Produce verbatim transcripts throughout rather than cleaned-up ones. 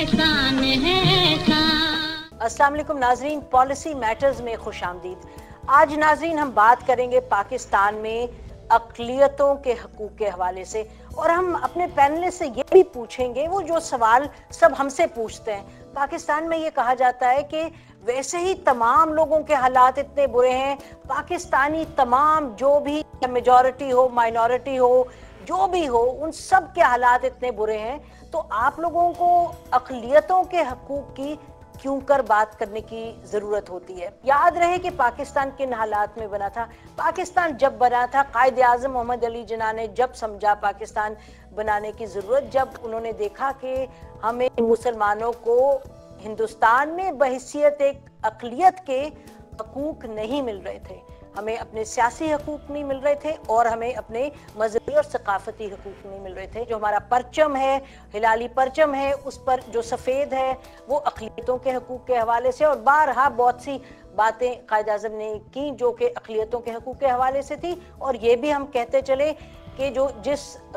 एहसान है एहसान। अस्सलाम वालेकुम नाजरीन, पॉलिसी मैटर्स में खुश आमदीद। आज नाजरीन हम बात करेंगे पाकिस्तान में अक़लियतों के हकूक़ के हवाले से, और हम अपने पैनलिस्ट से ये भी पूछेंगे वो जो सवाल सब हमसे पूछते हैं। पाकिस्तान में ये कहा जाता है कि वैसे ही तमाम लोगों के हालात इतने बुरे हैं, पाकिस्तानी तमाम जो भी मेजॉरिटी हो माइनॉरिटी हो जो भी हो उन सब के हालात इतने बुरे हैं, तो आप लोगों को अक़लियतों के हकूक़ की क्यों कर बात करने की ज़रूरत होती है। याद रहे कि पाकिस्तान किन हालात में बना था। पाकिस्तान जब बना था, कायद आज़म मोहम्मद अली जिन्ना ने जब समझा पाकिस्तान बनाने की ज़रूरत, जब उन्होंने देखा कि हमें मुसलमानों को हिंदुस्तान में बहैसियत एक अक़लियत के हकूक़ नहीं मिल रहे थे, हमें अपने सियासी हकूक़ नहीं मिल रहे थे और हमें अपने मजहबी और सकाफती हकूक़ नहीं मिल रहे थे। जो हमारा परचम है, हिलाली परचम है, उस पर जो सफ़ेद है वो अक़लियतों के हकूक़ के हवाले से, और बारहा बहुत सी बातें कायद आज़म ने की जो कि अक़लियतों के हकूक़ के हवाले से थी। और ये भी हम कहते चले कि जो जिस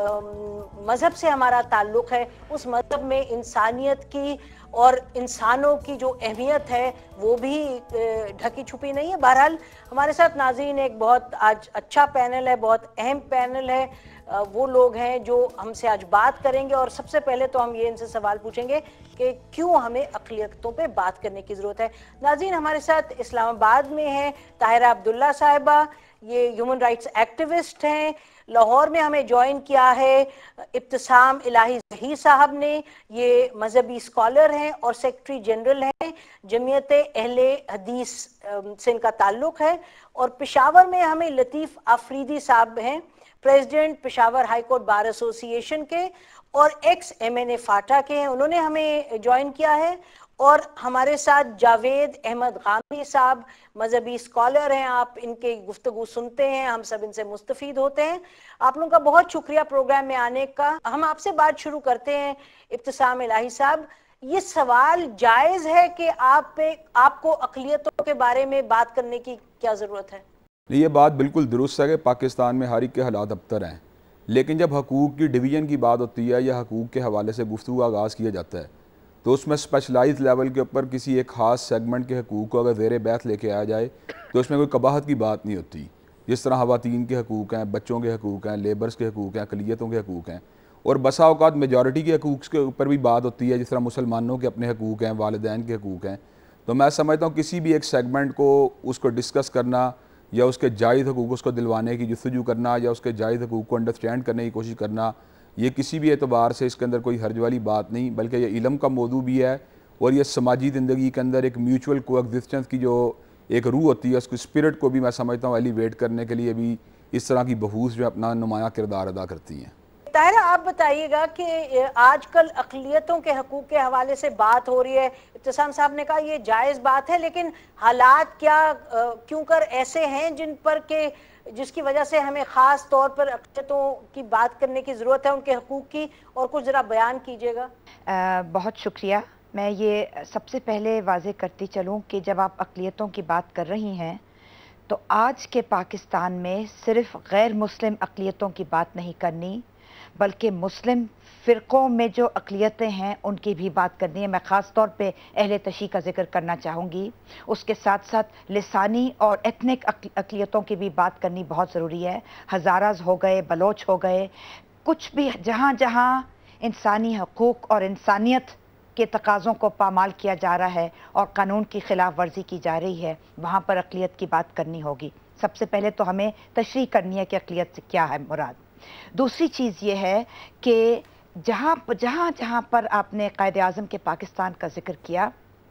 मज़हब से हमारा ताल्लुक़ है उस मज़हब में इंसानियत की और इंसानों की जो अहमियत है वो भी ढकी छुपी नहीं है। बहरहाल हमारे साथ नाज़रीन एक बहुत आज अच्छा पैनल है, बहुत अहम पैनल है। वो लोग हैं जो हमसे आज बात करेंगे, और सबसे पहले तो हम ये इनसे सवाल पूछेंगे कि क्यों हमें अक़लियतों पे बात करने की ज़रूरत है। नाज़रीन हमारे साथ इस्लामाबाद में हैं ताहिरा अब्दुल्ला साहिबा, ये ह्यूमन राइट्स एक्टिविस्ट हैं। लाहौर में हमें ज्वाइन किया है इब्तिसाम इलाही ज़ही साहब ने, ये मजहबी स्कॉलर हैं और सेक्रेटरी जनरल हैं, जमीयत अहले हदीस से इनका ताल्लुक़ है। और पेशावर में हमें लतीफ़ आफरीदी साहब हैं, president Peshawar high court bar association के और ex M N A FATA के हैं, उन्होंने हमें ज्वाइन किया है। और हमारे साथ जावेद अहमद गामी साहब मजहबी स्कॉलर हैं, आप इनके गुफ्तगू सुनते हैं, हम सब इनसे मुस्तफ़ीद होते हैं। आप लोगों का बहुत शुक्रिया प्रोग्राम में आने का। हम आपसे बात शुरू करते हैं इब्तिसाम इलाही साहब, ये सवाल जायज़ है कि आप पे आपको अक़लियतों के बारे में बात करने की क्या ज़रूरत है? ये बात बिल्कुल दुरुस्त है कि पाकिस्तान में हर एक के हालात अबतर हैं, लेकिन जब हकूक़ की डिवीज़न की बात होती है या हकूक़ के हवाले से गुफ्तगू का आगाज़ किया जाता है तो उसमें स्पेशलाइज लेवल के ऊपर किसी एक ख़ास सेगमेंट के हकूक़ को अगर ज़ेर बहस लेके आया जाए तो उसमें कोई कबाहत की बात नहीं होती। जिस तरह ख़वातीन के हकूक़ हैं, बच्चों के हकूक़ हैं, लेबर्स के हकूक़ हैं, अक़लियतों के हकूक़ हैं, और बसा औक़ात मेजॉरिटी के हकूक़ के ऊपर भी बात होती है, जिस तरह मुसलमानों के अपने हकूक़ हैं, वालिदैन के हकूक़ हैं। तो मैं समझता हूँ किसी भी एक सेगमेंट को उसको डिस्कस करना या उसके जायज़ हकूक़ उसको दिलवाने की जस्तजू करना या उसके जायज़ हकूक़ को अंडरस्टैंड करने की कोशिश करना, ये किसी भी एतबार से इसके अंदर कोई हर्ज वाली बात नहीं, बल्कि ये इल्म का मौजू भी है। और ये समाजी ज़िंदगी के अंदर एक म्यूचुअल कोएग्जिस्टेंस की जो एक रूह होती है उसकी स्पिरिट को भी मैं समझता हूँ एलिवेट करने के लिए भी इस तरह की बहूस जो अपना नुमाया किरदार अदा करती हैं। ताहिरा आप बताइएगा कि आजकल अक़लियतों के हकूक़ के हवाले से बात हो रही है, इब्तिसाम साहब ने कहा ये जायज़ बात है, लेकिन हालात क्या क्यों कर ऐसे हैं जिन पर के जिसकी वजह से हमें ख़ास तौर पर अक़लियतों की बात करने की ज़रूरत है, उनके हकूक़ की, और कुछ ज़रा बयान कीजिएगा। बहुत शुक्रिया। मैं ये सबसे पहले वाज़े करती चलूँ कि जब आप अक़लियतों की बात कर रही हैं तो आज के पाकिस्तान में सिर्फ़ गैर मुस्लिम अक़लियतों की बात नहीं करनी, बल्कि मुस्लिम फ़िरक़ों में जो अक़लियतें हैं उनकी भी बात करनी है। मैं ख़ास तौर पे अहले तशी का ज़िक्र करना चाहूँगी। उसके साथ साथ लिसानी और एथनिक अक़लियतों की भी बात करनी बहुत ज़रूरी है। हज़ाराज़ हो गए, बलोच हो गए, कुछ भी जहाँ जहाँ इंसानी हकूक़ और इंसानियत के तकाज़ों को पामाल किया जा रहा है और कानून की खिलाफ वर्जी की जा रही है, वहाँ पर अक़लियत की बात करनी होगी। सबसे पहले तो हमें तशरीह करनी है कि अक़लियत से क्या है मुराद। दूसरी चीज़ ये है कि जहाँ जहाँ जहाँ पर आपने कायद आज़म के पाकिस्तान का ज़िक्र किया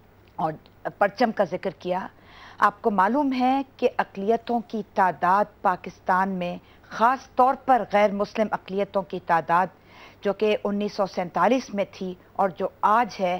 और परचम का ज़िक्र किया, आपको मालूम है कि अक़लियतों की तादाद पाकिस्तान में, ख़ास तौर पर गैर मुस्लिम अक़लियतों की तादाद जो कि उन्नीस सौ सैंतालीस में थी और जो आज है,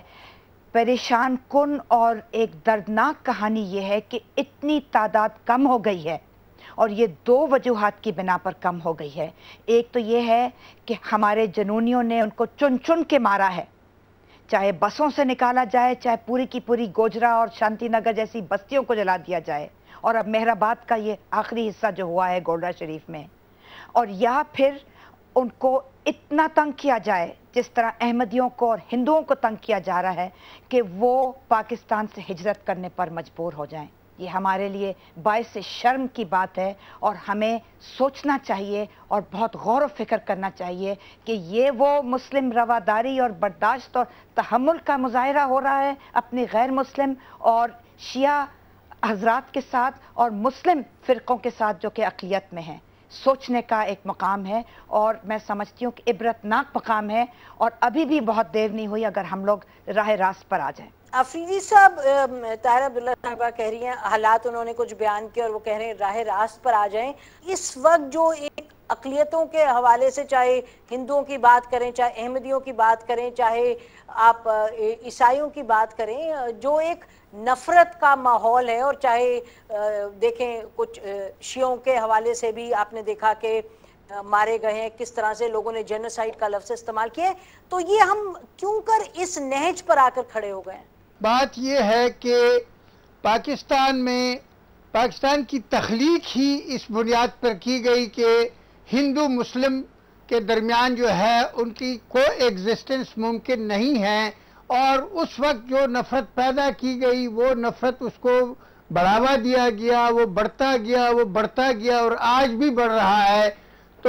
परेशान कुन और एक दर्दनाक कहानी ये है कि इतनी तादाद कम हो गई है, और ये दो वजूहात की बिना पर कम हो गई है। एक तो ये है कि हमारे जनूनियों ने उनको चुन चुन के मारा है, चाहे बसों से निकाला जाए, चाहे पूरी की पूरी गोजरा और शांति नगर जैसी बस्तियों को जला दिया जाए, और अब मेहराबाद का ये आखिरी हिस्सा जो हुआ है गोल्डा शरीफ में, और या फिर ان کو اتنا تنگ کیا جائے جس طرح احمدیوں کو اور ہندوؤں کو تنگ کیا جا رہا ہے کہ وہ پاکستان سے ہجرت کرنے پر مجبور ہو جائیں. یہ ہمارے لیے باعث شرم کی بات ہے اور ہمیں سوچنا چاہیے اور بہت غور و فکر کرنا چاہیے کہ یہ وہ مسلم رواداری اور برداشت اور تحمل کا مظاہرہ ہو رہا ہے اپنے غیر مسلم اور شیعہ حضرات کے ساتھ اور مسلم فرقوں کے ساتھ جو کہ اقلیت میں ہیں. سوچنے کا ایک مقام ہے اور میں سمجھتی ہوں کہ عبرتناک مقام ہے اور ابھی بھی بہت دیر نہیں ہوئی اگر ہم لوگ راہ راست پر آ جائیں. آفریدی صاحب، طاہرہ عبداللہ صاحبہ کہہ رہی ہیں حالات انہوں نے کچھ بیان کیے اور وہ کہہ رہے ہیں راہ راست پر آ جائیں. اس وقت جو ایک اقلیتوں کے حوالے سے، چاہے ہندوؤں کی بات کریں، چاہے احمدیوں کی بات کریں، چاہے آپ عیسائیوں کی بات کریں، جو ایک نفرت کا ماحول ہے، اور چاہے دیکھیں کچھ شیعوں کے حوالے سے بھی آپ نے دیکھا کہ مارے گئے ہیں، کس طرح سے لوگوں نے جینوسائیڈ کا لفظ استعمال کیا ہے، تو یہ ہم کیوں کر اس نہج پر آ کر کھڑے ہو گئے ہیں؟ بات یہ ہے کہ پاکستان میں پاکستان کی تخلیق ہی اس بنیاد پر کی گئی کہ ہندو مسلم کے درمیان جو ہے ان کی کو ایگزسٹنس ممکن نہیں ہے، اور اس وقت جو نفرت پیدا کی گئی وہ نفرت اس کو بڑھاوا دیا گیا، وہ بڑھتا گیا وہ بڑھتا گیا اور آج بھی بڑھ رہا ہے. تو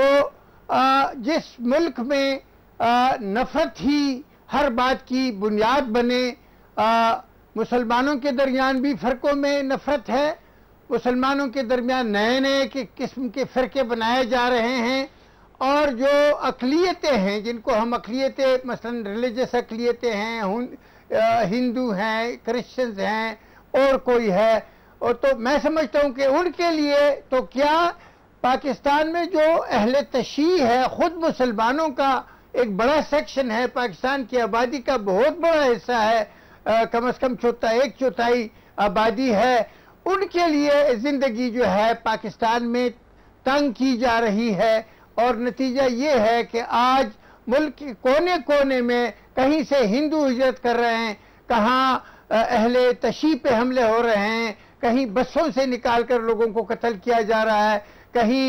جس ملک میں نفرت ہی ہر بات کی بنیاد بنے، مسلمانوں کے درمیان بھی فرقوں میں نفرت ہے، مسلمانوں کے درمیان نئے نئے قسم کے فرقے بنائے جا رہے ہیں، اور جو اقلیتیں ہیں جن کو ہم اقلیتیں مثلا ریلیجس اقلیتیں ہیں، ہندو ہیں، کرسچنز ہیں اور کوئی ہے، اور تو میں سمجھتا ہوں کہ ان کے لیے تو کیا پاکستان میں جو اہل تشیع ہے، خود مسلمانوں کا ایک بڑا سیکشن ہے، پاکستان کی آبادی کا بہت بڑا حصہ ہے، کم از کم چوتھا ایک چوتھائی آبادی ہے، ان کے لیے زندگی جو ہے پاکستان میں تنگ کی جا رہی ہے. اور نتیجہ یہ ہے کہ آج ملک کے کونے کونے میں کہیں سے ہندو ہجرت کر رہے ہیں، کہاں اہل تشیع پہ حملے ہو رہے ہیں، کہیں بسوں سے نکال کر لوگوں کو قتل کیا جا رہا ہے، کہیں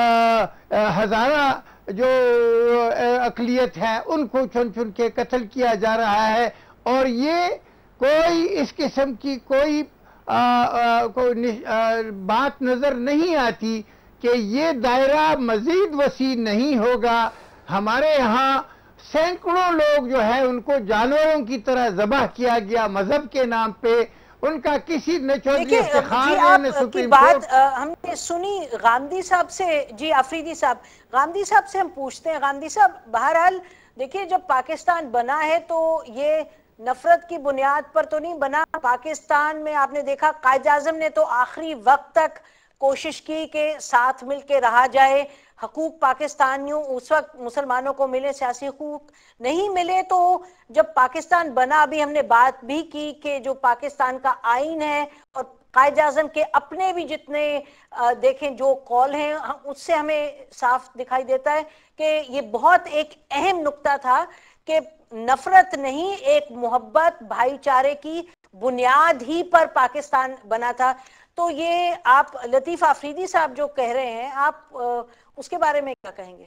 ہزارہ جو اقلیت ہے ان کو چن چن کے قتل کیا جا رہا ہے. اور یہ کوئی اس قسم کی کوئی بات نظر نہیں آتی کہ یہ دائرہ مزید وسیع نہیں ہوگا. ہمارے یہاں سینکڑوں لوگ جو ہے ان کو جانوروں کی طرح ذبح کیا گیا مذہب کے نام پہ، ان کا کسی نہ چودھری افتخار نے سپریم بات ہم نے سنی غامدی صاحب سے. جی آفریدی صاحب، غامدی صاحب سے ہم پوچھتے ہیں. غامدی صاحب، بہرحال دیکھیے جب پاکستان بنا ہے تو یہ نفرت کی بنیاد پر تو نہیں بنا. پاکستان میں آپ نے دیکھا قائد اعظم نے تو آخری وقت تک کوشش کی کہ ساتھ مل کے رہا جائے، حقوق پاکستانیوں اس وقت مسلمانوں کو ملے، سیاسی حقوق نہیں ملے. تو جب پاکستان بنا، ابھی ہم نے بات بھی کی کہ جو پاکستان کا آئین ہے اور قائد اعظم کے اپنے بھی جتنے دیکھیں جو قول ہیں اس سے ہمیں صاف دکھائی دیتا ہے کہ یہ بہت ایک اہم نقطہ تھا کہ نفرت نہیں، ایک محبت بھائی چارے کی بنیاد ہی پر پاکستان بنا تھا. تو یہ آپ لطیف آفریدی صاحب جو کہہ رہے ہیں، آپ اس کے بارے میں کیا کہیں گے؟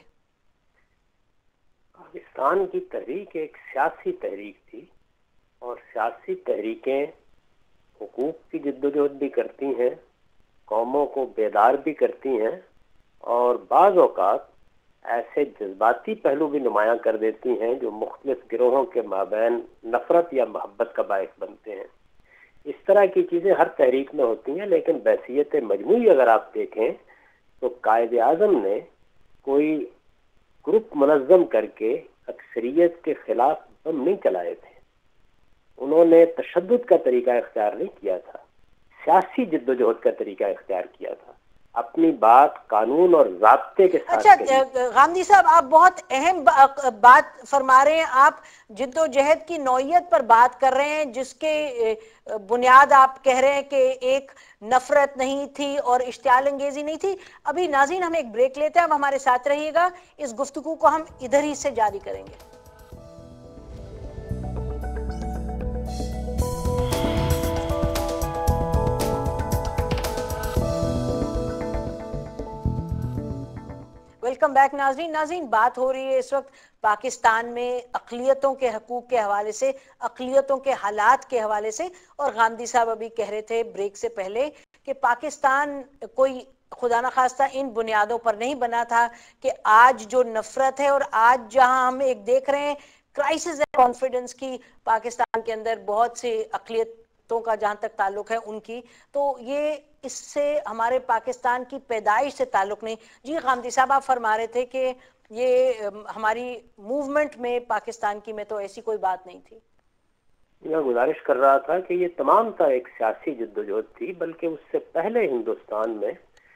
پاکستان کی تحریک ایک سیاسی تحریک تھی، اور سیاسی تحریکیں حقوق کی جدوجہد بھی کرتی ہیں، قوموں کو بیدار بھی کرتی ہیں، اور بعض اوقات ایسے جذباتی پہلو بھی نمایاں کر دیتی ہیں جو مختلف گروہوں کے مابین نفرت یا محبت کا باعث بنتے ہیں. اس طرح کی چیزیں ہر تحریک میں ہوتی ہیں، لیکن بحثیت مجموعی اگر آپ دیکھیں تو قائد اعظم نے کوئی گروپ منظم کر کے اکثریت کے خلاف بم نہیں چلائے تھے. انہوں نے تشدد کا طریقہ اختیار نہیں کیا تھا، سیاسی جدوجہد کا طریقہ اختیار کیا تھا، اپنی بات قانون اور ضابطے کے ساتھ. اچھا غامدی صاحب، آپ بہت اہم بات فرما رہے ہیں. آپ جد و جہد کی نوعیت پر بات کر رہے ہیں جس کے بنیاد آپ کہہ رہے ہیں کہ ایک نفرت نہیں تھی اور اشتعال انگیزی نہیں تھی. ابھی ناظرین ہم ایک بریک لیتے ہیں، اب ہمارے ساتھ رہیے گا. اس گفتگو کو ہم ادھر ہی سے جاری کریں گے. वेलकम बैक नाज़रीन। नाज़रीन, बात हो रही है इस वक्त पाकिस्तान में अक़लियतों के हकूक़ के हवाले से, अक़लियतों के हालात के हवाले से, और गांधी साहब अभी कह रहे थे ब्रेक से पहले कि पाकिस्तान कोई खुदा न खास्ता इन बुनियादों पर नहीं बना था कि आज जो नफरत है और आज जहां हम एक देख रहे हैं क्राइसिस है कॉन्फिडेंस की पाकिस्तान के अंदर, बहुत से अक़लियतों का जहां तक ताल्लुक है उनकी, तो ये इससे हमारे पाकिस्तान की पैदाइश से ताल्लुक नहीं। जी गांधी साहब, आप फरमा रहे थे कि ये हमारी मूवमेंट में पाकिस्तान की में तो ऐसी कोई बात नहीं थी। मैं गुजारिश कर रहा था कि ये तमाम ता एक सियासी जद्दोजहद थी, बल्कि उससे पहले हिंदुस्तान में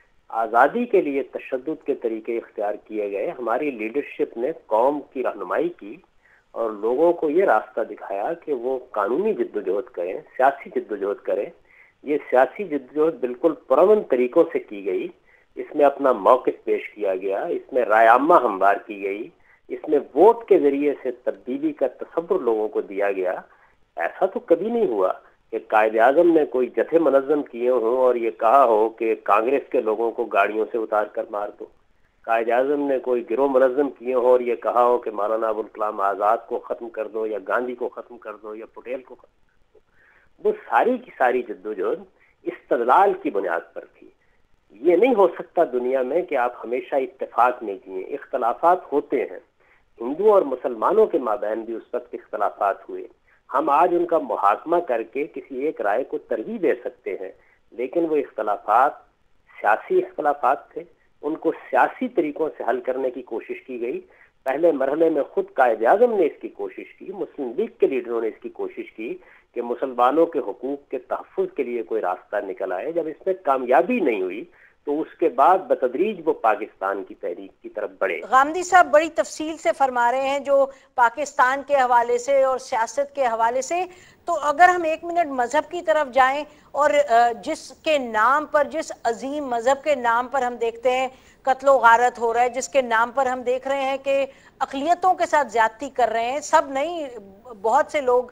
आज़ादी के लिए तशद्दुद के तरीके इख्तियार किए गए। हमारी लीडरशिप ने कौम की रहनुमाई की और लोगों को ये रास्ता दिखाया कि वो कानूनी जद्दोजहद करें, सियासी जद्दोजहद करें। ये सियासी जद्दोजहद बिल्कुल पुरअमन तरीकों से की गई, इसमें अपना मौक़िफ़ पेश किया गया, इसमें राय आम्मा हमवार की गई, इसमें वोट के ज़रिए से तब्दीली का तसव्वुर लोगों को दिया गया। ऐसा तो कभी नहीं हुआ कि कायदे आज़म ने कोई जथे मनज़्ज़म किए हों और ये कहा हो कि कांग्रेस के लोगों को गाड़ियों से उतार कर मार दो। कायदे आज़म ने कोई गिरोह मनज़्ज़म किए हों और ये कहा हो कि मौलाना अबुल कलाम आज़ाद को ख़त्म कर दो या गांधी को ख़त्म कर दो या पटेल को ख़त्म कर दो। वो सारी की सारी जद्दोजहद इस्तदलाल की बुनियाद पर थी। ये नहीं हो सकता दुनिया में कि आप हमेशा इत्तेफाक में जिए, इख्तलाफात होते हैं। हिंदू और मुसलमानों के माबैन भी उस वक्त इख्तलाफात हुए। हम आज उनका मुहाकमा करके किसी एक राय को तरजीह दे सकते हैं, लेकिन वो इख्तलाफात सियासी इख्तलाफात थे, उनको सियासी तरीकों से हल करने की कोशिश की गई। पहले मरहले में खुद कायदे आज़म ने इसकी कोशिश की, मुस्लिम लीग के लीडरों ने इसकी कोशिश की कि मुसलमानों के हुकूक के तहफ़्फ़ुज़ के लिए कोई रास्ता निकल आए। जब इसमें कामयाबी नहीं हुई तो उसके बाद बतदरीज वो पाकिस्तान की तहरीक की तरफ बढ़े। गांधी साहब बड़ी तफसील से फरमा रहे हैं जो पाकिस्तान के हवाले से और सियासत के हवाले से। तो अगर हम एक मिनट मजहब की तरफ जाएं और जिसके नाम पर, जिस अजीम मजहब के नाम पर हम देखते हैं कत्लो गारत हो रहा है, जिसके नाम पर हम देख रहे हैं कि अक़लियतों के साथ ज्यादती कर रहे हैं, सब नहीं बहुत से लोग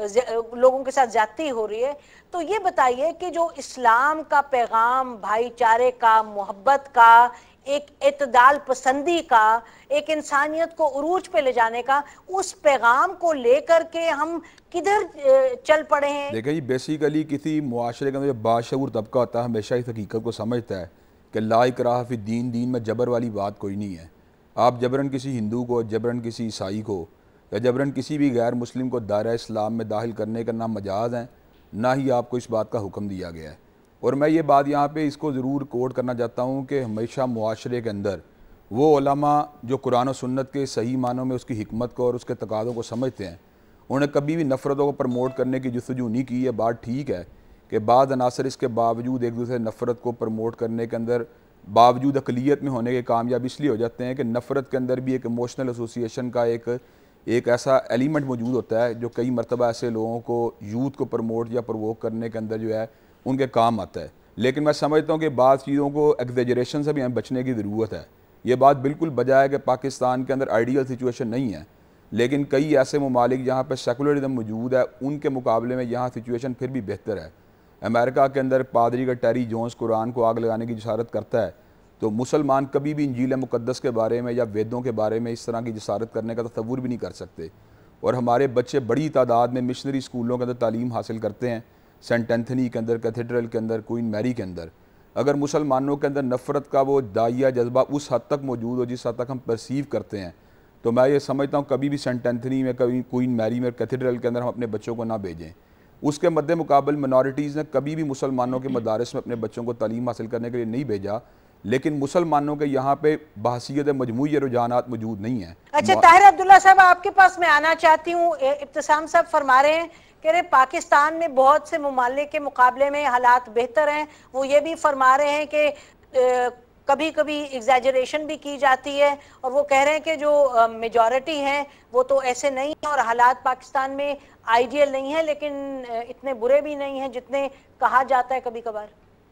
लोगों के साथ ज्यादती हो रही है, तो ये बताइए कि जो इस्लाम का पैगाम भाईचारे का, मोहब्बत का, एक इत्दाल पसंदी का, एक इंसानियत को उरूज पे ले जाने का, उस पैगाम को लेकर के हम किधर चल पड़े हैं? देखिए, बेसिकली किसी मुआशरे के अंदर जो बाशऊर तबका होता है हमेशा इस हकीकत को समझता है कि ला इकराह फी दीन, दीन में जबर वाली बात कोई नहीं है। आप जबरन किसी हिंदू को, जबरन किसी ईसाई को या जबरन किसी भी गैर मुस्लिम को दायरा इस्लाम में दाखिल करने का ना मजाज है, ना ही आपको इस बात का हुक्म दिया गया है। और मैं ये बात यहाँ पे इसको ज़रूर कोट करना चाहता हूँ कि हमेशा मुआशरे के अंदर वो उलमा जो कुरान और सुन्नत के सही मानों में उसकी हिकमत को और उसके तकाज़ों को समझते हैं, उन्हें कभी भी नफ़रतों को प्रमोट करने की जस्तजू नहीं की। है बात ठीक है कि बाद अनासर इसके बावजूद एक दूसरे नफ़रत को प्रमोट करने के अंदर बावजूद अक़लियत में होने के कामयाब इसलिए हो जाते हैं कि नफ़रत के अंदर भी एक इमोशनल एसोसिएशन का एक एक ऐसा एलिमेंट मौजूद होता है जो कई मरतबा ऐसे लोगों को यूथ को प्रमोट या प्रवोक करने के अंदर जो है उनके काम आता है। लेकिन मैं समझता हूँ कि बाद चीज़ों को एग्जेजरेशन से भी हमें बचने की ज़रूरत है। ये बात बिल्कुल बजाय है कि पाकिस्तान के अंदर आइडियल सिचुएशन नहीं है, लेकिन कई ऐसे ममालिक जहाँ पर सेकुलरिज्म मौजूद है उनके मुकाबले में यहाँ सिचुएशन फिर भी बेहतर है। अमेरिका के अंदर पादरी का टेरी जोन्स कुरान को आग लगाने की जसारत करता है, तो मुसलमान कभी भी इंजील मुक़द्दस के बारे में या वेदों के बारे में इस तरह की जसारत करने का तसव्वुर भी नहीं कर सकते। और हमारे बच्चे बड़ी तादाद में मिशनरी स्कूलों के अंदर तालीम हासिल करते हैं, सेंट एंथनी के अंदर, कैथेड्रल के अंदर, क्वीन मैरी के अंदर। अगर मुसलमानों के अंदर नफ़रत का वो दाइया जज्बा उस हद तक मौजूद हो जिस हद तक हम परसीव करते हैं, तो मैं ये समझता हूँ कभी भी सेंट एंथनी में, कभी क्वीन मैरी में, कैथेड्रल के अंदर हम अपने बच्चों को ना भेजें। उसके मद्दे मुकाबल मिनॉरिटीज़ ने कभी भी मुसलमानों के मदारस में अपने बच्चों को तालीम हासिल करने के लिए नहीं भेजा, लेकिन मुसलमानों के यहाँ पे बहसीयत मजमूई रुझानात मौजूद नहीं है। अच्छा ताहिर अब्दुल्ला साहब, आपके पास मैं आना चाहती हूँ। इब्तिसाम साहब फरमा रहे हैं कि अरे पाकिस्तान में बहुत से ममालिक के मुकाबले में हालात बेहतर हैं। वो ये भी फरमा रहे हैं कि कभी कभी एग्जैजरेशन भी की जाती है, और वो कह रहे हैं कि जो मेजॉरिटी हैं वो तो ऐसे नहीं है और हालात पाकिस्तान में आइडियल नहीं है, लेकिन इतने बुरे भी नहीं हैं जितने कहा जाता है कभी कभार।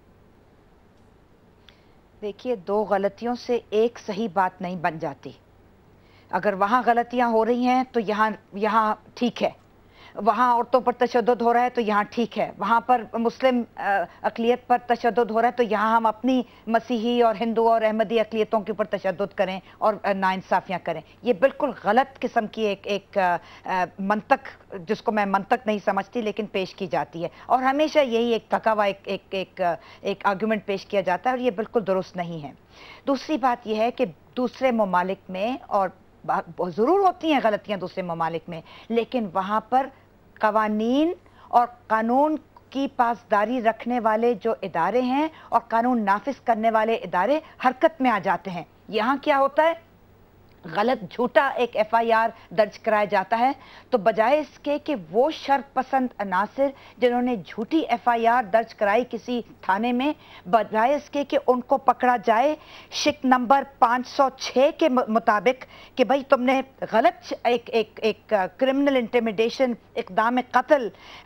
देखिए, दो गलतियों से एक सही बात नहीं बन जाती। अगर वहाँ गलतियाँ हो रही हैं तो यहाँ यहाँ ठीक है। وہاں عورتوں پر تشدد ہو رہا ہے تو یہاں ٹھیک ہے، وہاں پر مسلم اقلیت پر تشدد ہو رہا ہے تو یہاں ہم اپنی مسیحی اور ہندو اور احمدی اقلیتوں کے اوپر تشدد کریں اور ناانصافیاں کریں. یہ بالکل غلط قسم کی ایک ایک منطق، جس کو میں منطق نہیں سمجھتی لیکن پیش کی جاتی ہے، اور ہمیشہ یہی ایک تھکا ہوا ایک ایک ایک ایک آرگومنٹ پیش کیا جاتا ہے، اور یہ بالکل درست نہیں ہے. دوسری بات یہ ہے کہ دوسرے ممالک میں، اور ضرور ہوتی ہیں غلطیاں دوسرے ممالک میں، لیکن وہاں پر قوانین اور قانون کی پاسداری رکھنے والے جو ادارے ہیں اور قانون نافذ کرنے والے ادارے حرکت میں آ جاتے ہیں. یہاں کیا ہوتا ہے، غلط جھوٹا ایک ایف آئی آر درج کرایا جاتا ہے تو بجائے اس کے کہ وہ شر پسند عناصر جنہوں نے جھوٹی ایف آئی آر درج کرائی کسی تھانے میں، بجائے اس کے کہ ان کو پکڑا جائے شک نمبر پانچ سو چھ کے مطابق کہ بھائی تم نے غلط ایک ایک ایک کرمنل انٹیمیڈیشن، اقدام قتل،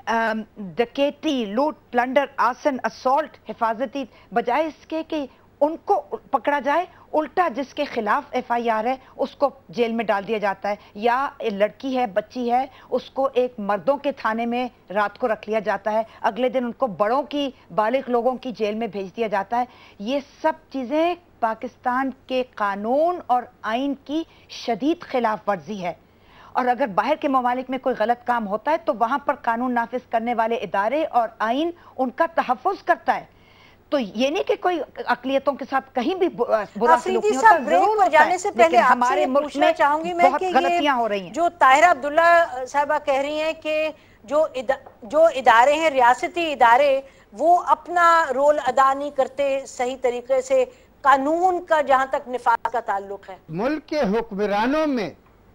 ڈکیتی، لوٹ، پلنڈر، آرسن، اسالٹ، حفاظتی، بجائے اس کے کہ ان کو پکڑا جائے، الٹا جس کے خلاف ایف آئی آر ہے اس کو جیل میں ڈال دیا جاتا ہے، یا لڑکی ہے، بچی ہے، اس کو ایک مردوں کے تھانے میں رات کو رکھ لیا جاتا ہے، اگلے دن ان کو بڑوں کی، بالغ لوگوں کی جیل میں بھیج دیا جاتا ہے. یہ سب چیزیں پاکستان کے قانون اور آئین کی شدید خلاف ورزی ہے. اور اگر باہر کے ممالک میں کوئی غلط کام ہوتا ہے تو وہاں پر قانون نافذ کرنے والے ادارے اور آئین ان کا تحفظ کرتا ہے. تو یہ نہیں کہ کوئی اقلیتوں کے ساتھ کہیں بھی برا سلوک نہیں ہوتا، ضرور ہوتا ہے، سے پہلے لیکن ہمارے ملک میں چاہوں گی میں بہت کہ غلطیاں ہو رہی ہیں. جو طاہرہ عبداللہ صاحبہ کہہ رہی ہیں کہ جو جو ادارے ہیں، ریاستی ادارے، وہ اپنا رول ادا نہیں کرتے صحیح طریقے سے، قانون کا جہاں تک نفاذ کا تعلق ہے. ملک کے حکمرانوں میں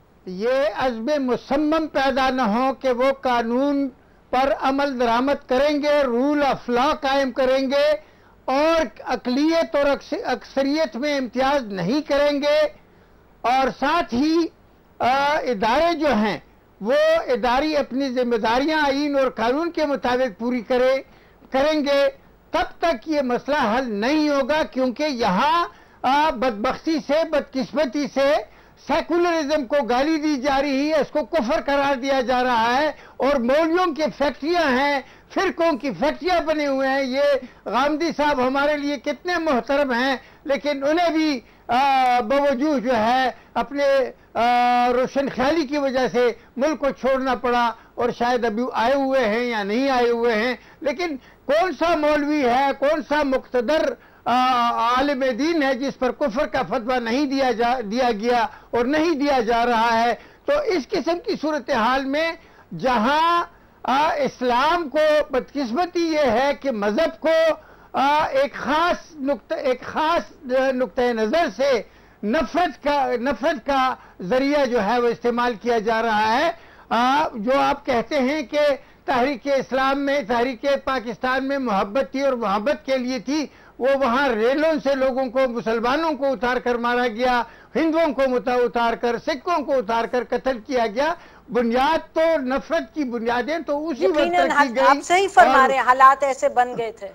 یہ عزم مصمم پیدا نہ ہو کہ وہ قانون پر عمل درآمد کریں گے، رول آف لا قائم کریں گے، اور اقلیت اور اکثریت میں امتیاز نہیں کریں گے، اور ساتھ ہی ادارے جو ہیں وہ اداری اپنی ذمہ داریاں آئین اور قانون کے مطابق پوری کرے کریں گے، تب تک یہ مسئلہ حل نہیں ہوگا. کیونکہ یہاں بدبختی سے، بدقسمتی سے سیکولرزم کو گالی دی جا رہی ہے، اس کو کفر قرار دیا جا رہا ہے، اور مولویوں کی فیکٹریاں ہیں، فرقوں کی فیکٹریاں بنے ہوئے ہیں. یہ غامدی صاحب ہمارے لیے کتنے محترم ہیں، لیکن انہیں بھی باوجود جو ہے اپنے روشن خیالی کی وجہ سے ملک کو چھوڑنا پڑا، اور شاید ابھی آئے ہوئے ہیں یا نہیں آئے ہوئے ہیں. لیکن کون سا مولوی ہے، کون سا مقتدر عالم دین ہے جس پر کفر کا فتویٰ نہیں دیا جا دیا گیا اور نہیں دیا جا رہا ہے؟ تو اس قسم کی صورتحال میں جہاں اسلام کو بدقسمتی یہ ہے کہ مذہب کو ایک خاص نقطہ ایک خاص نقطۂ نظر سے نفرت کا نفرت کا ذریعہ جو ہے وہ استعمال کیا جا رہا ہے. جو آپ کہتے ہیں کہ تحریک اسلام میں، تحریک پاکستان میں محبت تھی اور محبت کے لیے تھی، وہ وہاں ریلوں سے لوگوں کو، مسلمانوں کو اتار کر مارا گیا، ہندوؤں کو اتار کر، سکھوں کو اتار کر قتل کیا گیا. بنیاد تو نفرت کی بنیادیں تو اسی وقت رکھی گئی. آپ صحیح فرما رہے ہیں، حالات ایسے بن گئے تھے،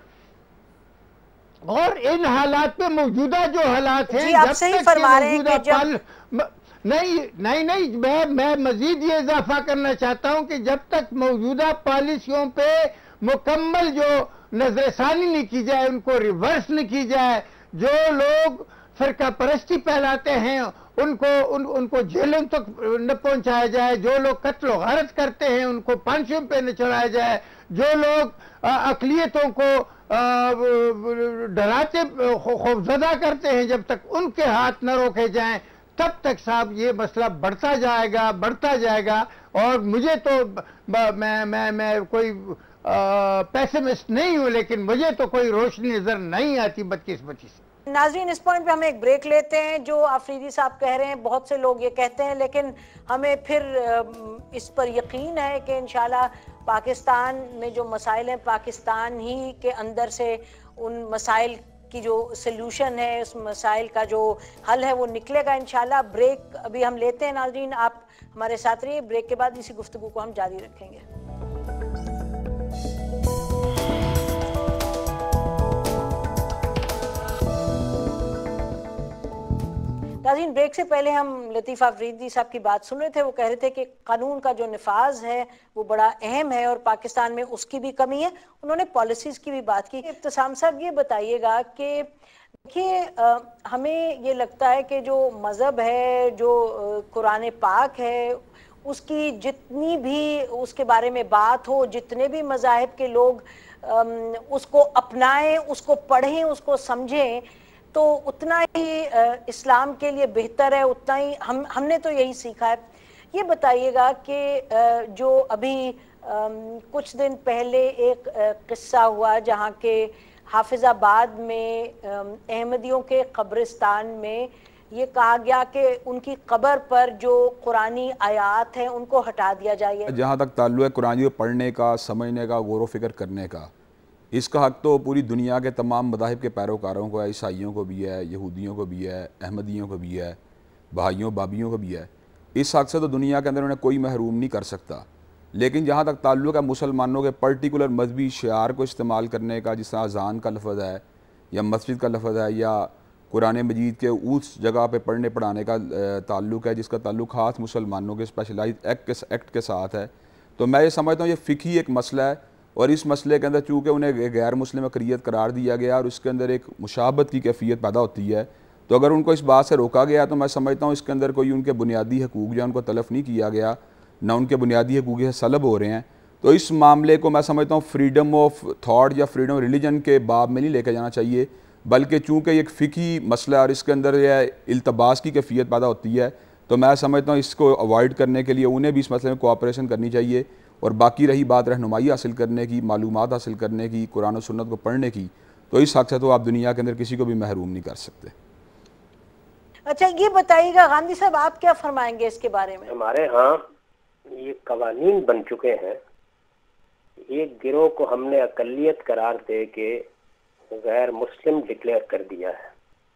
اور ان حالات میں موجودہ جو حالات ہیں، جی آپ صحیح فرما رہے ہیں کہ جب نہیں نہیں نہیں میں میں مزید یہ اضافہ کرنا چاہتا ہوں کہ جب تک موجودہ پالیسیوں پہ مکمل جو نظر ثانی نہیں کی جائے، ان کو ریورس نہیں کی جائے، جو لوگ فرقہ پرستی پھیلاتے ہیں ان کو ان ان کو جیلوں تک نہ پہنچایا جائے، جو لوگ قتل و غارت کرتے ہیں ان کو پھانسیوں پہ نہ چڑھایا جائے، جو لوگ اقلیتوں کو ڈراتے خوفزدہ کرتے ہیں، جب تک ان کے ہاتھ نہ روکے جائیں تب تک صاحب یہ مسئلہ بڑھتا جائے گا بڑھتا جائے گا. اور مجھے تو میں میں میں کوئی پیسمسٹ نہیں ہوں، لیکن مجھے تو کوئی روشنی نظر نہیں آتی بدقسمتی سے. ناظرین اس پوائنٹ پہ ہم ایک بریک لیتے ہیں. جو آفریدی صاحب کہہ رہے ہیں بہت سے لوگ یہ کہتے ہیں، لیکن ہمیں پھر اس پر یقین ہے کہ انشاءاللہ پاکستان میں جو مسائل ہیں، پاکستان ہی کے اندر سے ان مسائل کی جو سلوشن ہے، اس مسائل کا جو حل ہے وہ نکلے گا انشاءاللہ. بریک ابھی ہم لیتے ہیں ناظرین، آپ ہمارے ساتھ رہیے. بریک کے بعد اسی گفتگو کو ہم جاری رکھیں گے. ناظرین بریک سے پہلے ہم لطیفہ افریدی صاحب کی بات سن رہے تھے، وہ کہہ رہے تھے کہ قانون کا جو نفاذ ہے وہ بڑا اہم ہے اور پاکستان میں اس کی بھی کمی ہے. انہوں نے پالیسیز کی بھی بات کی. ابتسام صاحب یہ بتائیے گا کہ دیکھیے ہمیں یہ لگتا ہے کہ جو مذہب ہے، جو قرآن پاک ہے، اس کی جتنی بھی اس کے بارے میں بات ہو، جتنے بھی مذاہب کے لوگ اس کو اپنائیں، اس کو پڑھیں، اس کو سمجھیں، تو اتنا ہی اسلام کے لیے بہتر ہے، اتنا ہی ہم ہم نے تو یہی سیکھا ہے. یہ بتائیے گا کہ جو ابھی کچھ دن پہلے ایک قصہ ہوا جہاں کہ حافظ آباد میں احمدیوں کے قبرستان میں یہ کہا گیا کہ ان کی قبر پر جو قرآنی آیات ہیں ان کو ہٹا دیا جائے. جہاں تک تعلق ہے قرآن کو پڑھنے کا، سمجھنے کا، غور و فکر کرنے کا، اس کا حق تو پوری دنیا کے تمام مذاہب کے پیروکاروں کو ہے. عیسائیوں کو بھی ہے، یہودیوں کو بھی ہے، احمدیوں کو بھی ہے، بھائیوں بابیوں کو بھی ہے. اس حق سے تو دنیا کے اندر انہیں کوئی محروم نہیں کر سکتا. لیکن جہاں تک تعلق ہے مسلمانوں کے پرٹیکولر مذہبی شعار کو استعمال کرنے کا، جس طرح اذان کا لفظ ہے یا مسجد کا لفظ ہے یا قرآن مجید کے اس جگہ پہ پڑھنے پڑھانے کا تعلق ہے جس کا تعلق خاص مسلمانوں کے اسپیشلائز ایکٹ کے ساتھ ہے، تو میں یہ سمجھتا ہوں یہ فقہی ایک مسئلہ ہے. اور اس مسئلے کے اندر چونکہ انہیں غیر مسلم اقلیت قرار دیا گیا اور اس کے اندر ایک مشابہت کی کیفیت پیدا ہوتی ہے، تو اگر ان کو اس بات سے روکا گیا تو میں سمجھتا ہوں اس کے اندر کوئی ان کے بنیادی حقوق جو ان کو تلف نہیں کیا گیا، نہ ان کے بنیادی حقوق سے سلب ہو رہے ہیں. تو اس معاملے کو میں سمجھتا ہوں فریڈم آف تھاٹ یا فریڈم آف ریلیجن کے باب میں نہیں لے کے جانا چاہیے، بلکہ چونکہ یہ ایک فقہی مسئلہ اور اس کے اندر یہ التباس کی کیفیت پیدا ہوتی ہے، تو میں سمجھتا ہوں اس کو اوائڈ کرنے کے لیے انہیں بھی اس مسئلے میں کوآپریشن کرنی چاہیے. اور باقی رہی بات رہنمائی حاصل کرنے کی، معلومات حاصل کرنے کی، قرآن و سنت کو پڑھنے کی، تو اس حق سے تو آپ دنیا کے اندر کسی کو بھی محروم نہیں کر سکتے. اچھا یہ بتائیے گا غامدی صاحب آپ کیا فرمائیں گے اس کے بارے میں؟ ہمارے ہاں یہ قوانین بن چکے ہیں، ایک گروہ کو ہم نے اقلیت قرار دے کے غیر مسلم ڈکلیئر کر دیا ہے.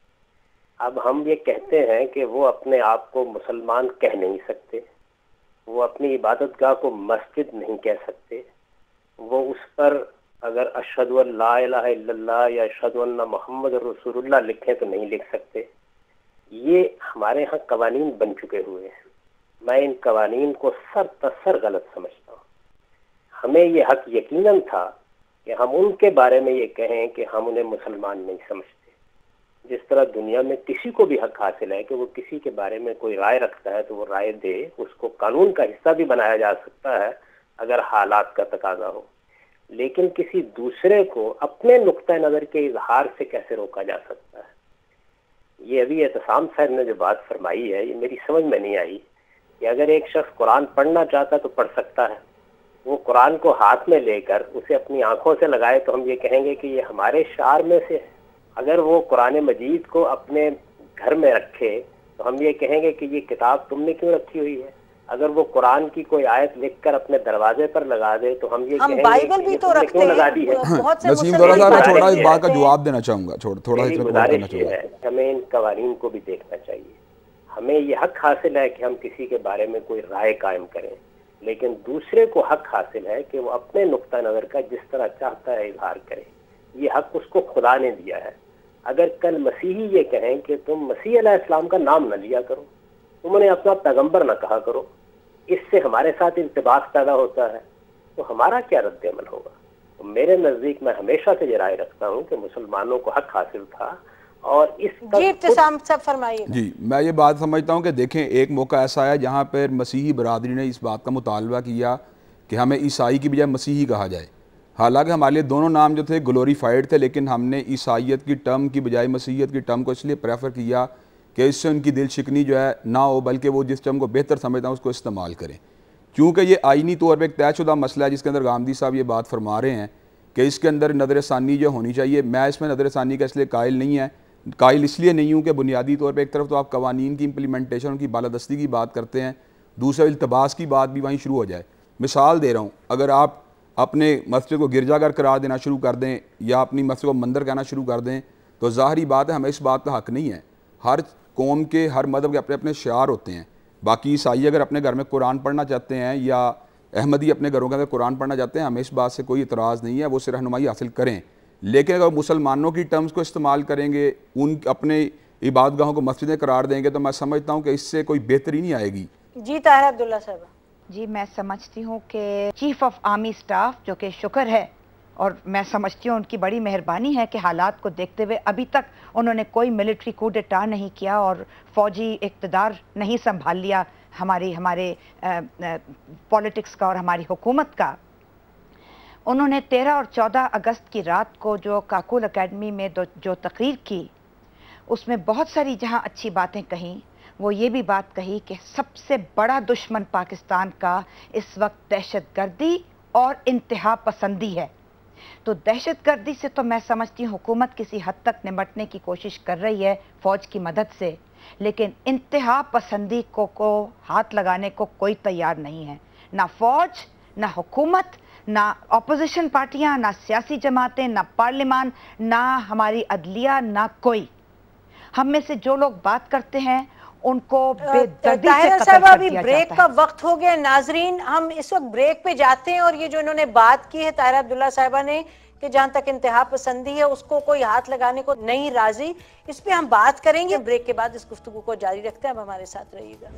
اب ہم یہ کہتے ہیں کہ وہ اپنے آپ کو مسلمان کہہ نہیں سکتے، وہ اپنی عبادت گاہ کو مسجد نہیں کہہ سکتے، وہ اس پر اگر اشہد ان لا الہ الا اللہ یا اشہد ان محمد رسول اللہ لکھیں تو نہیں لکھ سکتے. یہ ہمارے ہاں قوانین بن چکے ہوئے ہیں. میں ان قوانین کو سر تسر غلط سمجھتا ہوں. ہمیں یہ حق یقیناً تھا کہ ہم ان کے بارے میں یہ کہیں کہ ہم انہیں مسلمان نہیں سمجھتے. جس طرح دنیا میں کسی کو بھی حق حاصل ہے کہ وہ کسی کے بارے میں کوئی رائے رکھتا ہے تو وہ رائے دے، اس کو قانون کا حصہ بھی بنایا جا سکتا ہے اگر حالات کا تقاضا ہو. لیکن کسی دوسرے کو اپنے نقطہ نظر کے اظہار سے کیسے روکا جا سکتا ہے؟ یہ ابھی اعتصام صاحب نے جو بات فرمائی ہے یہ میری سمجھ میں نہیں آئی کہ اگر ایک شخص قرآن پڑھنا چاہتا تو پڑھ سکتا ہے. وہ قرآن کو ہاتھ میں لے کر اسے اپنی آنکھوں سے لگائے تو ہم یہ کہیں گے کہ یہ ہمارے شعار میں سے ہے. اگر وہ قرآن مجید کو اپنے گھر میں رکھے تو ہم یہ کہیں گے کہ یہ کتاب تم نے کیوں رکھی ہوئی ہے. اگر وہ قرآن کی کوئی آیت لکھ کر اپنے دروازے پر لگا دے تو ہم یہ کہیں گے بائبل بھی تو رکھتے ہیں. نسیم دولہ صاحب میں تھوڑا اس بات کا جواب دینا چاہوں گا، تھوڑا اس میں گزارش یہ ہے ہمیں ان قوانین کو بھی دیکھنا چاہیے. ہمیں یہ حق حاصل ہے کہ ہم کسی کے بارے میں کوئی رائے قائم کریں، لیکن دوسرے کو حق حاصل ہے کہ وہ اپنے نقطہ نظر کا جس طرح چاہتا ہے اظہار کرے. یہ حق اس کو خدا نے دیا ہے. اگر کل مسیحی یہ کہیں کہ تم مسیح علیہ السلام کا نام نہ لیا کرو، تم انہیں اپنا پیغمبر نہ کہا کرو، اس سے ہمارے ساتھ التباس پیدا ہوتا ہے، تو ہمارا کیا رد عمل ہوگا؟ تو میرے نزدیک میں ہمیشہ سے یہ رائے رکھتا ہوں کہ مسلمانوں کو حق حاصل تھا. اور اس جی ابتسام صاحب فرمائیے. جی میں یہ بات سمجھتا ہوں کہ دیکھیں ایک موقع ایسا ہے جہاں پر مسیحی برادری نے اس بات کا مطالبہ کیا کہ ہمیں عیسائی کی بجائے مسیحی کہا جائے. حالانکہ ہمارے لیے دونوں نام جو تھے گلوریفائڈ تھے، لیکن ہم نے عیسائیت کی ٹرم کی بجائے مسیحیت کی ٹرم کو اس لیے پریفر کیا کہ اس سے ان کی دل شکنی جو ہے نہ ہو، بلکہ وہ جس ٹرم کو بہتر سمجھتا ہیں اس کو استعمال کریں. چونکہ یہ آئینی طور پہ ایک طے شدہ مسئلہ ہے جس کے اندر غامدی صاحب یہ بات فرما رہے ہیں کہ اس کے اندر نظر ثانی جو ہونی چاہیے. میں اس میں نظر ثانی کا اس لیے قائل نہیں ہے قائل اس لیے نہیں ہوں کہ بنیادی طور پہ ایک طرف تو آپ قوانین کی امپلیمنٹیشن، ان کی بالادستی کی بات کرتے ہیں، دوسرا التباس کی بات بھی وہیں شروع ہو جائے. مثال دے رہا ہوں، اگر آپ اپنے مسجد کو گرجا گھر قرار دینا شروع کر دیں یا اپنی مسجد کو مندر کہنا شروع کر دیں تو ظاہری بات ہے ہمیں اس بات کا حق نہیں ہے. ہر قوم کے، ہر مذہب کے اپنے اپنے شعار ہوتے ہیں. باقی عیسائی اگر اپنے گھر میں قرآن پڑھنا چاہتے ہیں یا احمدی اپنے گھروں کے اندر قرآن پڑھنا چاہتے ہیں، ہمیں اس بات سے کوئی اعتراض نہیں ہے، وہ سے رہنمائی حاصل کریں. لیکن اگر مسلمانوں کی ٹرمز کو استعمال کریں گے، ان اپنے عبادت گاہوں کو مسجدیں قرار دیں گے تو میں سمجھتا ہوں کہ اس سے کوئی بہتری نہیں آئے گی۔ جی طاہرہ عبداللہ صاحب۔ جی میں سمجھتی ہوں کہ چیف آف آرمی سٹاف جو کہ شکر ہے اور میں سمجھتی ہوں ان کی بڑی مہربانی ہے کہ حالات کو دیکھتے ہوئے ابھی تک انہوں نے کوئی ملٹری کو ڈیٹا نہیں کیا اور فوجی اقتدار نہیں سنبھال لیا ہماری ہمارے پولیٹکس کا اور ہماری حکومت کا۔ انہوں نے تیرہ اور چودہ اگست کی رات کو جو کاکول اکیڈمی میں جو تقریر کی اس میں بہت ساری جہاں اچھی باتیں کہیں، وہ یہ بھی بات کہی کہ سب سے بڑا دشمن پاکستان کا اس وقت دہشت گردی اور انتہا پسندی ہے۔ تو دہشت گردی سے تو میں سمجھتی ہوں حکومت کسی حد تک نمٹنے کی کوشش کر رہی ہے فوج کی مدد سے، لیکن انتہا پسندی کو کو ہاتھ لگانے کو کوئی تیار نہیں ہے، نہ فوج، نہ حکومت، نہ اپوزیشن پارٹیاں، نہ سیاسی جماعتیں، نہ پارلیمان، نہ ہماری عدلیہ، نہ کوئی۔ ہم میں سے جو لوگ بات کرتے ہیں ان کو بے دردی سے قتل کر دیا جاتا ہے۔ ابھی بریک کا وقت ہو گیا ناظرین، ہم اس وقت بریک پہ جاتے ہیں اور یہ جو انہوں نے بات کی ہے طاہرہ عبداللہ صاحبہ نے کہ جہاں تک انتہا پسندی ہے اس کو کوئی ہاتھ لگانے کو نہیں راضی، اس پہ ہم بات کریں گے بریک کے بعد۔ اس گفتگو کو جاری رکھتے ہیں، اب ہمارے ساتھ رہیے گا۔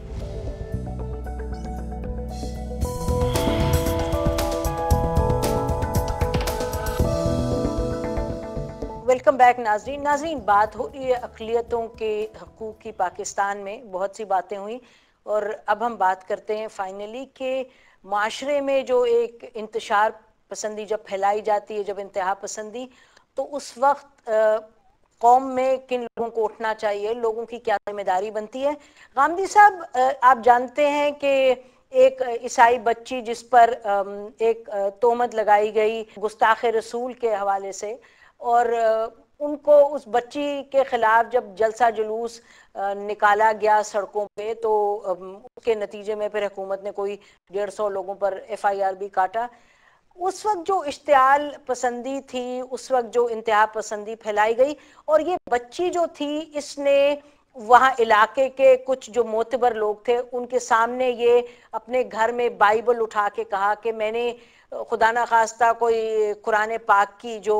ویلکم بیک ناظرین۔ ناظرین بات ہو رہی ہے اقلیتوں کے حقوق کی پاکستان میں، بہت سی باتیں ہوئیں اور اب ہم بات کرتے ہیں فائنلی کہ معاشرے میں جو ایک انتشار پسندی جب پھیلائی جاتی ہے، جب انتہا پسندی، تو اس وقت قوم میں کن لوگوں کو اٹھنا چاہیے، لوگوں کی کیا ذمہ داری بنتی ہے۔ غامدی صاحب آپ جانتے ہیں کہ ایک عیسائی بچی جس پر ایک تہمت لگائی گئی گستاخ رسول کے حوالے سے، اور ان کو اس بچی کے خلاف جب جلسہ جلوس نکالا گیا سڑکوں پہ تو اس کے نتیجے میں پھر حکومت نے کوئی ڈیڑھ سو لوگوں پر ایف آئی آر بھی کاٹا۔ اس وقت جو اشتعال پسندی تھی، اس وقت جو انتہا پسندی پھیلائی گئی، اور یہ بچی جو تھی اس نے وہاں علاقے کے کچھ جو معتبر لوگ تھے ان کے سامنے یہ اپنے گھر میں بائبل اٹھا کے کہا کہ میں نے خدا نہ خواستہ کوئی قرآن پاک کی جو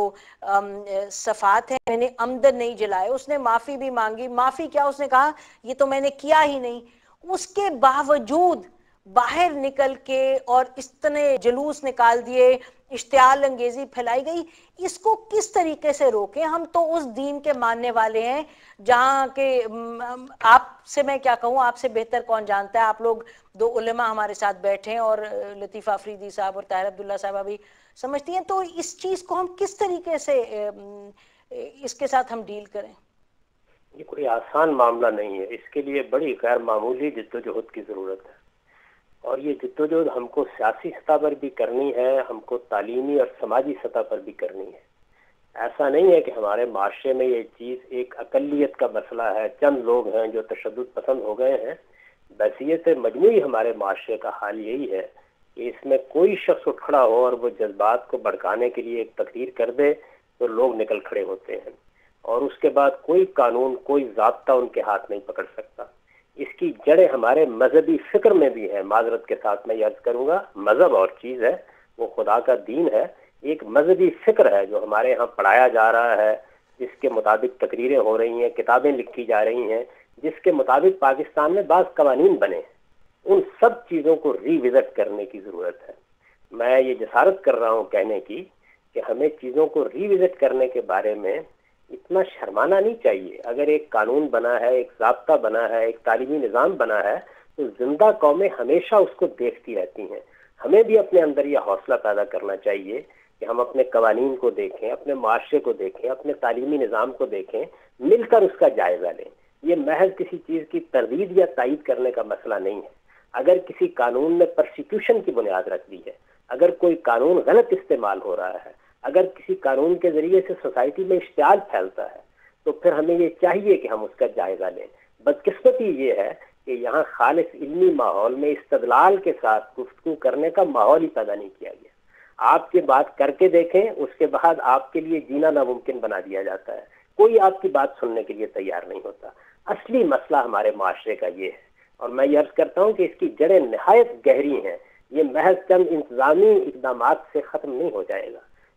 صفحات ہیں میں نے عمدن نہیں جلائے۔ اس نے معافی بھی مانگی، معافی کیا، اس نے کہا یہ تو میں نے کیا ہی نہیں۔ اس کے باوجود باہر نکل کے اور اس طرح جلوس نکال دیے، اشتعال انگیزی پھیلائی گئی، اس کو کس طریقے سے روکیں؟ ہم تو اس دین کے ماننے والے ہیں جہاں کہ آپ سے میں کیا کہوں، آپ سے بہتر کون جانتا ہے، آپ لوگ دو علماء ہمارے ساتھ بیٹھے ہیں اور لطیفہ افریدی صاحب اور طاہرہ عبداللہ صاحبہ بھی سمجھتی ہیں، تو اس چیز کو ہم کس طریقے سے اس کے ساتھ ہم ڈیل کریں؟ یہ کوئی آسان معاملہ نہیں ہے، اس کے لیے بڑی غیر معمولی جدوجہد کی ضرورت ہے، اور یہ جدوجہد ہم کو سیاسی سطح پر بھی کرنی ہے، ہم کو تعلیمی اور سماجی سطح پر بھی کرنی ہے۔ ایسا نہیں ہے کہ ہمارے معاشرے میں یہ چیز ایک اقلیت کا مسئلہ ہے، چند لوگ ہیں جو تشدد پسند ہو گئے ہیں۔ بحیثیت مجموعی ہمارے معاشرے کا حال یہی ہے کہ اس میں کوئی شخص اٹھ کھڑا ہو اور وہ جذبات کو بھڑکانے کے لیے ایک تقریر کر دے تو لوگ نکل کھڑے ہوتے ہیں، اور اس کے بعد کوئی قانون، کوئی ضابطہ ان کے ہاتھ نہیں پکڑ سکتا۔ اس کی جڑیں ہمارے مذہبی فکر میں بھی ہے۔ معذرت کے ساتھ میں یہ عرض کروں گا، مذہب اور چیز ہے، وہ خدا کا دین ہے، ایک مذہبی فکر ہے جو ہمارے یہاں پڑھایا جا رہا ہے، جس کے مطابق تقریریں ہو رہی ہیں، کتابیں لکھی جا رہی ہیں، جس کے مطابق پاکستان میں بعض قوانین بنے ہیں۔ ان سب چیزوں کو ری وزٹ کرنے کی ضرورت ہے۔ میں یہ جسارت کر رہا ہوں کہنے کی کہ ہمیں چیزوں کو ری وزٹ کرنے کے بارے میں اتنا شرمانا نہیں چاہیے۔ اگر ایک قانون بنا ہے، ایک ضابطہ بنا ہے، ایک تعلیمی نظام بنا ہے، تو زندہ قومیں ہمیشہ اس کو دیکھتی رہتی ہیں۔ ہمیں بھی اپنے اندر یہ حوصلہ پیدا کرنا چاہیے کہ ہم اپنے قوانین کو دیکھیں، اپنے معاشرے کو دیکھیں، اپنے تعلیمی نظام کو دیکھیں، مل کر اس کا جائزہ لیں۔ یہ محض کسی چیز کی تردید یا تائید کرنے کا مسئلہ نہیں ہے۔ اگر کسی قانون نے پرسیکیوشن کی بنیاد رکھ دی ہے، اگر کوئی قانون غلط استعمال ہو رہا ہے، اگر کسی قانون کے ذریعے سے سوسائٹی میں اشتعال پھیلتا ہے، تو پھر ہمیں یہ چاہیے کہ ہم اس کا جائزہ لیں۔ بدقسمتی یہ ہے کہ یہاں خالص علمی ماحول میں استدلال کے ساتھ گفتگو کرنے کا ماحول ہی پیدا نہیں کیا گیا۔ آپ کی بات کر کے دیکھیں، اس کے بعد آپ کے لیے جینا ناممکن بنا دیا جاتا ہے، کوئی آپ کی بات سننے کے لیے تیار نہیں ہوتا۔ اصلی مسئلہ ہمارے معاشرے کا یہ ہے، اور میں یہ عرض کرتا ہوں کہ اس کی جڑیں نہایت گہری ہیں۔ یہ محض چند انتظامی اقدامات سے ختم نہیں ہو جائے گا۔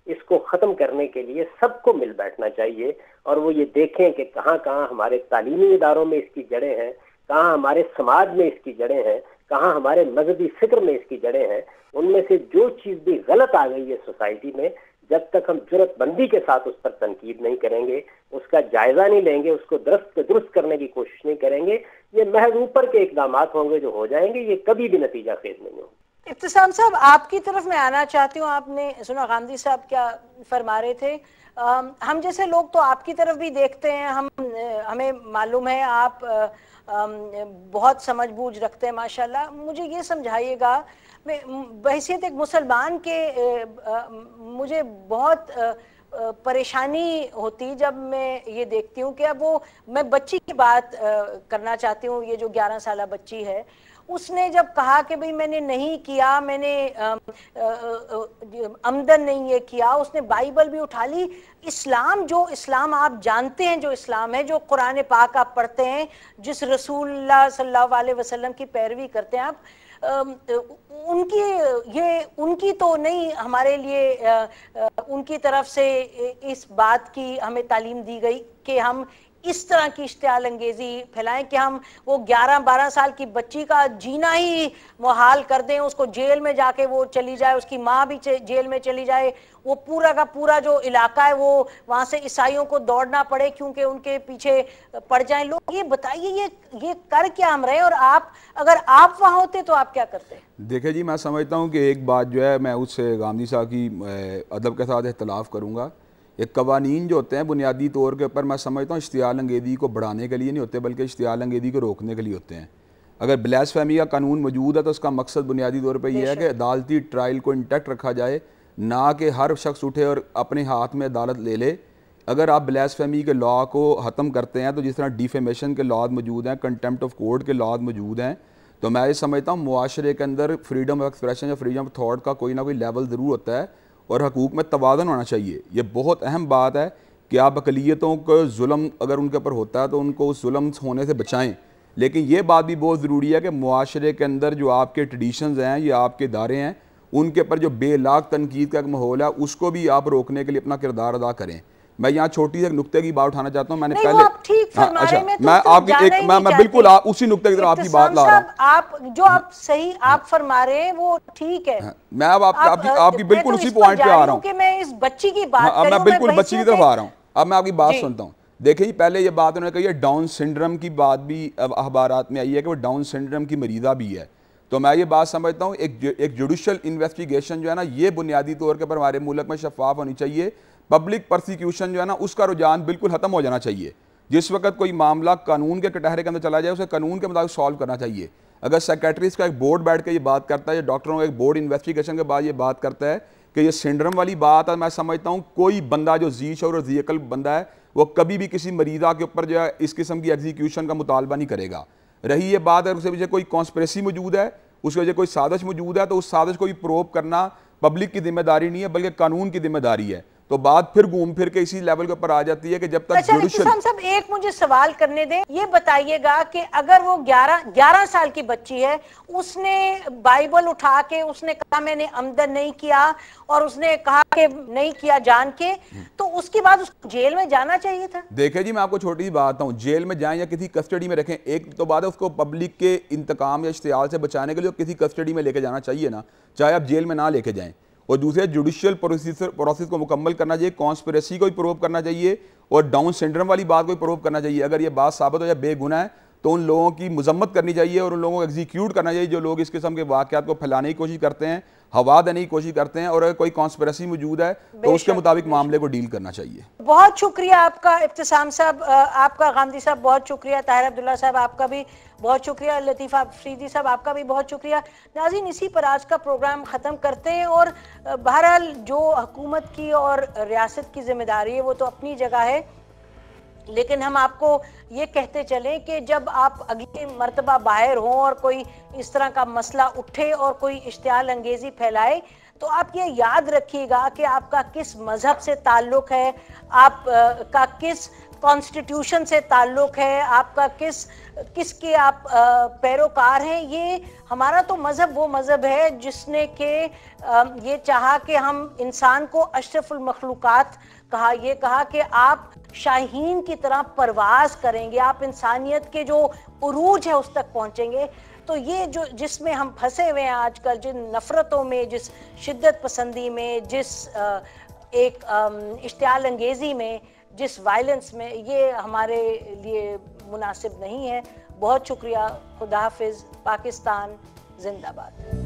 اس کو ختم کرنے کے لیے سب کو مل بیٹھنا چاہیے، اور وہ یہ دیکھیں کہ کہاں کہاں ہمارے تعلیمی اداروں میں اس کی جڑیں ہیں، کہاں ہمارے سماج میں اس کی جڑیں ہیں، کہاں ہمارے مذہبی فکر میں اس کی جڑیں ہیں۔ ان میں سے جو چیز بھی غلط آ گئی ہے سوسائٹی میں، جب تک ہم جرات بندی کے ساتھ اس پر تنقید نہیں کریں گے، اس کا جائزہ نہیں لیں گے، اس کو درست درست کرنے کی کوشش نہیں کریں گے، یہ محض اوپر کے اقدامات ہوں گے جو ہو جائیں گے، یہ کبھی بھی نتیجہ خیز نہیں ہوں۔ ابتسام صاحب، آپ کی طرف میں آنا چاہتی ہوں۔ آپ نے سنا غامدی صاحب کیا فرما رہے تھے۔ ہم جیسے لوگ تو آپ کی طرف بھی دیکھتے ہیں، ہم ہمیں معلوم ہے آپ بہت سمجھ بوجھ رکھتے ہیں ماشاءاللہ۔ مجھے یہ سمجھائیے گا، میں بحیثیت ایک مسلمان کے مجھے بہت پریشانی ہوتی جب میں یہ دیکھتی ہوں کہ اب وہ، میں بچی کی بات کرنا چاہتی ہوں، یہ جو گیارہ سالہ بچی ہے، اس نے جب کہا کہ بھئی میں نے نہیں کیا، میں نے عمدن نہیں یہ کیا، اس نے بائبل بھی اٹھا لی۔ اسلام، جو اسلام آپ جانتے ہیں، جو اسلام ہے، جو قرآن پاک آپ پڑھتے ہیں، جس رسول اللہ صلی اللہ علیہ وسلم کی پیروی کرتے ہیں آپ، ان کی یہ ان کی تو نہیں ہمارے لیے ان کی طرف سے اس بات کی ہمیں تعلیم دی گئی کہ ہم اس طرح کی اشتعال انگیزی پھیلائیں کہ ہم وہ گیارہ بارہ سال کی بچی کا جینا ہی محال کر دیں، اس کو جیل میں جا کے وہ چلی جائے، اس کی ماں بھی جیل میں چلی جائے، وہ پورا کا پورا جو علاقہ ہے وہ وہاں سے عیسائیوں کو دوڑنا پڑے کیونکہ ان کے پیچھے پڑ جائیں لوگ۔ یہ بتائیے یہ یہ کر کیا ہم رہے، اور آپ اگر آپ وہاں ہوتے تو آپ کیا کرتے؟ دیکھیں جی، میں سمجھتا ہوں کہ ایک بات جو ہے میں اس سے غامدی صاحب کی ادب کے ساتھ اختلاف کروں گا۔ یہ قوانین جو ہوتے ہیں بنیادی طور کے اوپر میں سمجھتا ہوں اشتعال انگیزی کو بڑھانے کے لیے نہیں ہوتے، بلکہ اشتعال انگیزی کو روکنے کے لیے ہوتے ہیں۔ اگر بلیسفیمی کا قانون موجود ہے تو اس کا مقصد بنیادی طور پہ یہ ہے کہ عدالتی ٹرائل کو انٹیکٹ رکھا جائے، نہ کہ ہر شخص اٹھے اور اپنے ہاتھ میں عدالت لے لے۔ اگر آپ بلیسفیمی کے لاء کو ختم کرتے ہیں تو جس طرح ڈیفیمیشن کے لاء موجود ہیں، کنٹیمپٹ آف کورٹ کے لاء موجود ہیں، تو میں یہ سمجھتا ہوں معاشرے کے اندر فریڈم آف ایکسپریشن یا فریڈم آف تھاٹ کا کوئی نہ کوئی لیول ضرور ہوتا ہے، اور حقوق میں توازن ہونا چاہیے۔ یہ بہت اہم بات ہے کہ آپ اقلیتوں کو ظلم اگر ان کے اوپر ہوتا ہے تو ان کو اس ظلم ہونے سے بچائیں، لیکن یہ بات بھی بہت ضروری ہے کہ معاشرے کے اندر جو آپ کے ٹریڈیشنز ہیں یا آپ کے ادارے ہیں، ان کے اوپر جو بے لاگ تنقید کا ایک ماحول ہے، اس کو بھی آپ روکنے کے لیے اپنا کردار ادا کریں۔ میں یہاں چھوٹی سے ایک نقطے کی بات اٹھانا چاہتا ہوں۔ میں نے پہلے اچھا میں آپ کی ایک میں بالکل اسی نقطے کی طرف آپ کی بات لا رہا ہوں۔ آپ جو آپ صحیح آپ فرما رہے ہیں وہ ٹھیک ہے، میں اب آپ کی بالکل اسی پوائنٹ پہ آ رہا ہوں کہ میں اس بچی کی بات کروں، میں بالکل بچی کی طرف آ رہا ہوں۔ اب میں آپ کی بات سنتا ہوں۔ دیکھیں پہلے یہ بات انہوں نے کہی ہے ڈاؤن سنڈرم کی بات بھی اخبارات میں آئی ہے کہ وہ ڈاؤن سنڈرم کی مریضہ بھی ہے، تو میں یہ بات سمجھتا ہوں ایک جوڈیشل انویسٹیگیشن جو ہے نا، یہ بنیادی طور کے پر ہمارے ملک میں شفاف ہونی چاہیے۔ پبلک پرسیکیوشن جو ہے نا، اس کا رجحان بالکل ختم ہو جانا چاہیے۔ جس وقت کوئی معاملہ قانون کے کٹہرے کے اندر چلا جائے، اسے قانون کے مطابق سالو کرنا چاہیے۔ اگر سیکریٹریز کا ایک بورڈ بیٹھ کے یہ بات کرتا ہے، یا ڈاکٹروں کا ایک بورڈ انویسٹیگیشن کے بعد یہ بات کرتا ہے کہ یہ سنڈرم والی بات ہے، میں سمجھتا ہوں کوئی بندہ جو ذی شعور اور ذی عقل بندہ ہے وہ کبھی بھی کسی مریضہ کے اوپر جو ہے اس قسم کی ایگزیکیوشن کا مطالبہ نہیں کرے گا۔ رہی یہ بات اگر اس کے پیچھے کوئی کانسپریسی موجود ہے، اس کے وجہ کوئی سازش موجود ہے، تو اس سازش کو بھی پروب کرنا پبلک کی ذمہ داری نہیں ہے بلکہ قانون کی ذمہ داری ہے۔ تو بات پھر گھوم پھر کے اسی لیول کے اوپر آ جاتی ہے کہ جب تک جوڈیشل۔ اچھا صاحب ایک مجھے سوال کرنے دیں، یہ بتائیے گا کہ اگر وہ گیارہ گیارہ سال کی بچی ہے، اس نے بائبل اٹھا کے اس نے کہا میں نے عمدن نہیں کیا، اور اس نے کہا کہ نہیں کیا جان کے، تو اس کے بعد اس کو جیل میں جانا چاہیے تھا؟ دیکھیں جی، میں آپ کو چھوٹی سی بات ہوں، جیل میں جائیں یا کسی کسٹڈی میں رکھیں، ایک تو بات ہے اس کو پبلک کے انتقام یا اشتعال سے بچانے کے لیے کسی کسٹڈی میں لے کے جانا چاہیے نا، چاہے آپ جیل میں نہ لے کے جائیں۔ اور دوسرے جوڈیشل پروسیس کو مکمل کرنا چاہیے، کانسپریسی کو بھی پروو کرنا چاہیے، اور ڈاؤن سنڈرم والی بات کو بھی پروو کرنا چاہیے۔ اگر یہ بات ثابت ہو جائے بے گناہ ہے تو ان لوگوں کی مذمت کرنی چاہیے اور ان لوگوں کو ایگزیکیوٹ کرنا چاہیے جو لوگ اس قسم کے واقعات کو پھیلانے کی کوشش کرتے ہیں، ہوا دینے کی کوشش کرتے ہیں، اور اگر کوئی کانسپریسی موجود ہے تو اس کے مطابق معاملے کو ڈیل کرنا چاہیے۔ بہت شکریہ آپ کا ابتسام صاحب، آپ کا غامدی صاحب بہت شکریہ، طاہر عبداللہ صاحب آپ کا بھی بہت شکریہ، لطیفہ افریدی صاحب آپ کا بھی بہت شکریہ۔ ناظرین، اسی پر آج کا پروگرام ختم کرتے ہیں، اور بہرحال جو حکومت کی اور ریاست کی ذمہ داری ہے وہ تو اپنی جگہ ہے، لیکن ہم آپ کو یہ کہتے چلیں کہ جب آپ اگلی مرتبہ باہر ہوں اور کوئی اس طرح کا مسئلہ اٹھے اور کوئی اشتعال انگیزی پھیلائے، تو آپ یہ یاد رکھیے گا کہ آپ کا کس مذہب سے تعلق ہے، آپ کا کس कॉन्स्टिट्यूशन से ताल्लुक है, आपका किस किसके आप पैरोकार हैं। ये हमारा तो मज़हब वो मज़हब है जिसने के ये चाहा कि हम इंसान को अशरफुल मखलूक़ात कहा, ये कहा कि आप शाहीन की तरह परवाज़ करेंगे, आप इंसानियत के जो उरूज है उस तक पहुँचेंगे। तो ये जो जिसमें हम फंसे हुए हैं आजकल, जिन नफ़रतों में, जिस शिद्दत पसंदी में, जिस एक इश्तियाल अंगेज़ी में, जिस वायलेंस में, ये हमारे लिए मुनासिब नहीं है। बहुत शुक्रिया। खुदा हाफिज़। पाकिस्तान जिंदाबाद।